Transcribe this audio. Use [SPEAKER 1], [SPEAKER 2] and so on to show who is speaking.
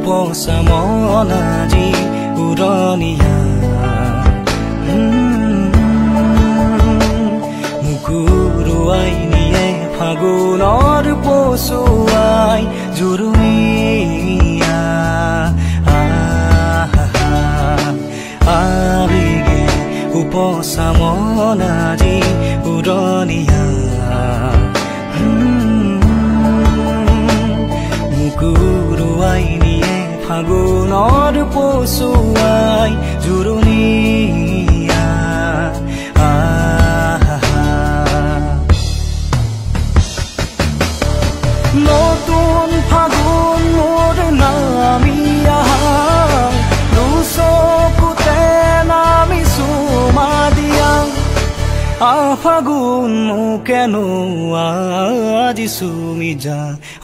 [SPEAKER 1] উপচামনাজি উৰণীয়া মুকুৰুৱাই নিয়ে ফাগুনৰ পছুৱাই জুৰুমীয়া আবেগে উপচামনাজি উৰণীয়া মুকুৰুৱাই নিয়ে ফাগুনৰ পছুৱাই জুৰুমীয়া নতুন ফাগুন মোৰ নামি আহা দুচকুতে নামি চুমা দিয়া ফাগুন মোকেনো আজি চুমি যা